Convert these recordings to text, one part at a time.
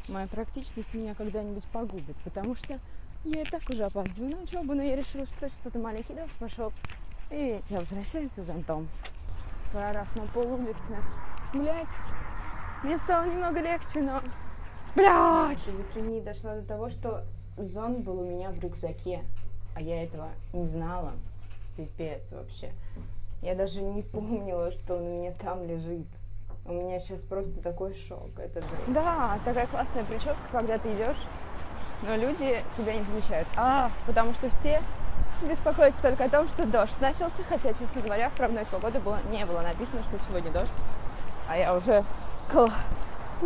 моя практичность меня когда-нибудь погубит, потому что я и так уже опаздываю на учебу, но я решила, что что-то маленький дождь пошел, и я возвращаюсь за зонтом. Раз на пол улицы. Блять, мне стало немного легче, но... Блять! Шизофрения дошла до того, что зонт был у меня в рюкзаке, а я этого не знала. Пипец вообще. Я даже не помнила, что он у меня там лежит. У меня сейчас просто такой шок. Это же... Да, такая классная прическа, когда ты идешь, но люди тебя не замечают. Потому что все беспокоятся только о том, что дождь начался, хотя, честно говоря, в прогнозе погоды не было написано, что сегодня дождь, а я уже класс.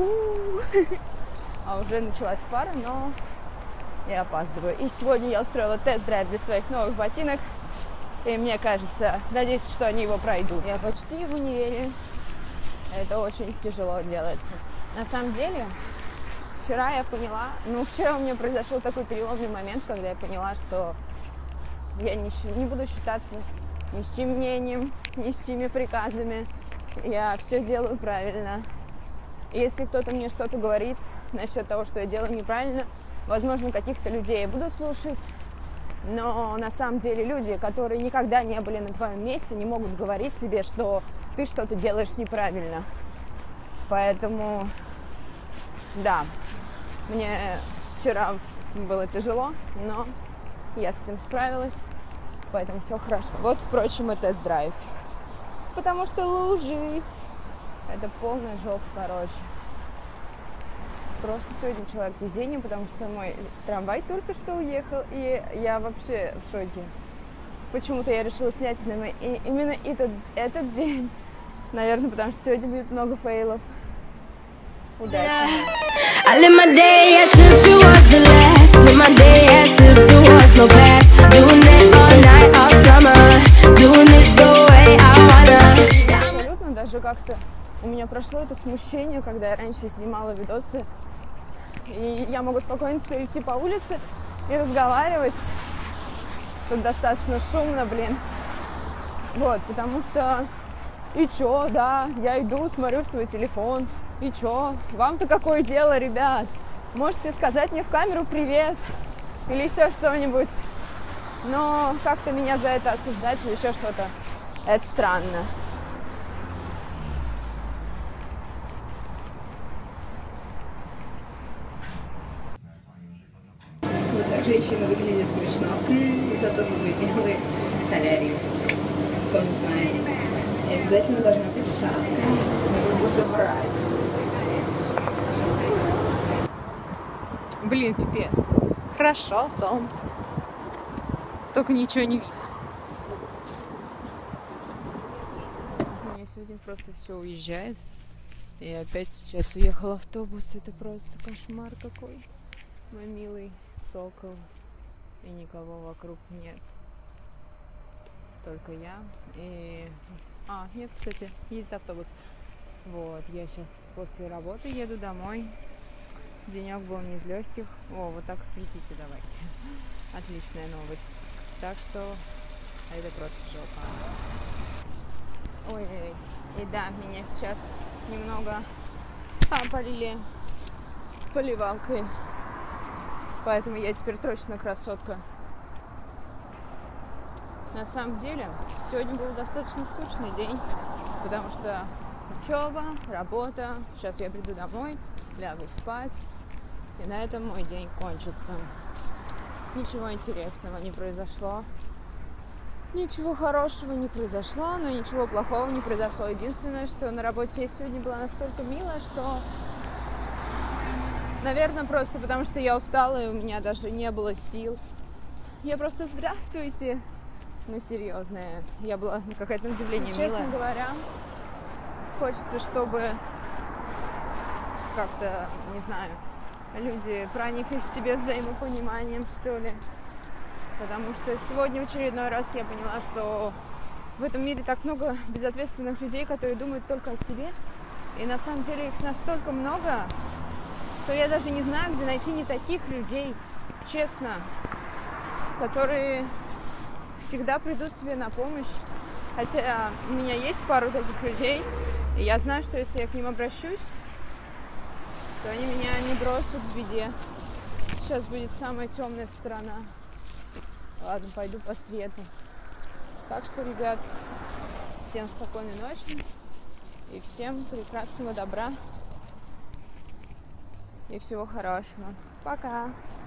А уже началась пара, но я опаздываю. И сегодня я устроила тест-драйв для своих новых ботинок, и мне кажется, надеюсь, что они его пройдут. Я почти в универе. Это очень тяжело делается. На самом деле, вчера у меня произошел такой переломный момент, когда я поняла, что я не буду считаться ни с чьим мнением, ни с чьими приказами. Я все делаю правильно. Если кто-то мне что-то говорит насчет того, что я делаю неправильно, возможно, каких-то людей я буду слушать, но на самом деле люди, которые никогда не были на твоем месте, не могут говорить тебе, что ты что-то делаешь неправильно. Поэтому, да, мне вчера было тяжело, но я с этим справилась, поэтому все хорошо. Вот, впрочем, и тест-драйв. Потому что лужи — это полная жопа, короче. Просто сегодня человек везения, потому что мой трамвай только что уехал, и я вообще в шоке. Почему-то я решила снять именно этот день. Наверное, потому что сегодня будет много фейлов. Удачи! Абсолютно даже как-то у меня прошло это смущение, когда я раньше снимала видосы, и я могу спокойно теперь идти по улице и разговаривать. Тут достаточно шумно, Вот, потому что... И чё, да, я иду, смотрю в свой телефон. И чё? Вам-то какое дело, ребят? Можете сказать мне в камеру привет или еще что-нибудь. Но как-то меня за это осуждать или еще что-то, это странно. Вот так женщина выглядит смешно. Зато зубы белые. Солярий. Кто не знает. И обязательно должна быть шапка. Я буду врать. Пипец. Хорошо, солнце. Только ничего не видно. У меня сегодня просто все уезжает. И опять сейчас уехал автобус. Это просто кошмар какой. Мой милый сокол. И никого вокруг нет. Только я. И... нет, кстати, едет автобус. Вот, я сейчас после работы еду домой. Денек был не из легких. Вот так светите давайте. Отличная новость. Так что это просто жопа. Ой, и да, меня сейчас немного полили поливалкой. Поэтому я теперь точно красотка. На самом деле, сегодня был достаточно скучный день, потому что учеба, работа. Сейчас я приду домой, лягу спать, и на этом мой день кончится. Ничего интересного не произошло. Ничего хорошего не произошло, но ничего плохого не произошло. Единственное, что на работе я сегодня была настолько милая, что, наверное, просто потому что я устала, и у меня даже не было сил. Я просто «здравствуйте». Ну, серьезная. Я была какая-то на удивление милая. Честно говоря, хочется, чтобы как-то, не знаю, люди прониклись к тебе взаимопониманием, что ли. Потому что сегодня в очередной раз я поняла, что в этом мире так много безответственных людей, которые думают только о себе. И на самом деле их настолько много, что я даже не знаю, где найти не таких людей, честно, которые всегда придут тебе на помощь. Хотя у меня есть пару таких людей, и я знаю, что если я к ним обращусь, то они меня не не бросят в беде. Сейчас будет самая темная сторона. Ладно, пойду по свету. Так что, ребят, всем спокойной ночи и всем прекрасного добра и всего хорошего. Пока!